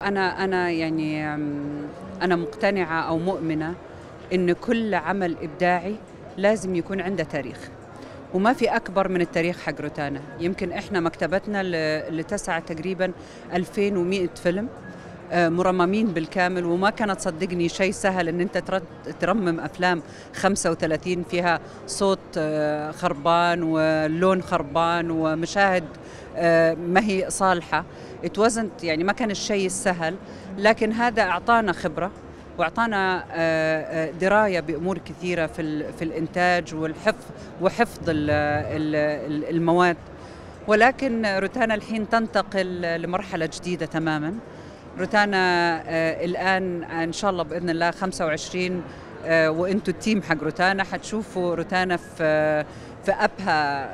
أنا يعني أنا مقتنعة أو مؤمنة إن كل عمل إبداعي لازم يكون عنده تاريخ، وما في أكبر من التاريخ حق روتانا. يمكن إحنا مكتبتنا اللي تسع تقريبا 2100 فيلم مرممين بالكامل، وما كانت صدقني شيء سهل ان انت ترمم افلام 35 فيها صوت خربان ولون خربان ومشاهد ما هي صالحة. اتوزنت يعني ما كان الشيء السهل، لكن هذا اعطانا خبرة واعطانا دراية بامور كثيرة في الانتاج وحفظ المواد. ولكن روتانا الحين تنتقل لمرحلة جديدة تماما. روتانا الآن إن شاء الله بإذن الله 25 وإنتوا التيم حق روتانا حتشوفوا روتانا في أبهى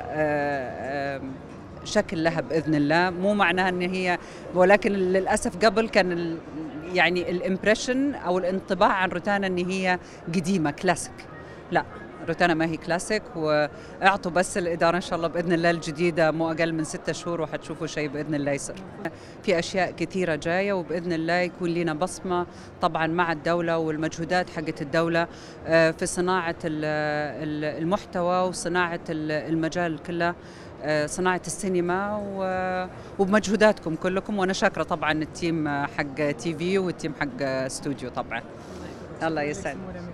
شكل لها بإذن الله. مو معناها إن هي، ولكن للأسف قبل كان يعني الإمبريشن أو الانطباع عن روتانا إن هي قديمة كلاسيك. لا، روتانا ما هي كلاسيك، واعطوا بس الإدارة إن شاء الله بإذن الله الجديدة مو أقل من 6 شهور وحتشوفوا شيء بإذن الله يصير. في أشياء كثيرة جاية وبإذن الله يكون لنا بصمة طبعا مع الدولة والمجهودات حقت الدولة في صناعة المحتوى وصناعة المجال كله، صناعة السينما، وبمجهوداتكم كلكم. وأنا شاكرة طبعا التيم حق تي في والتيم حق استوديو طبعا. الله يسعد.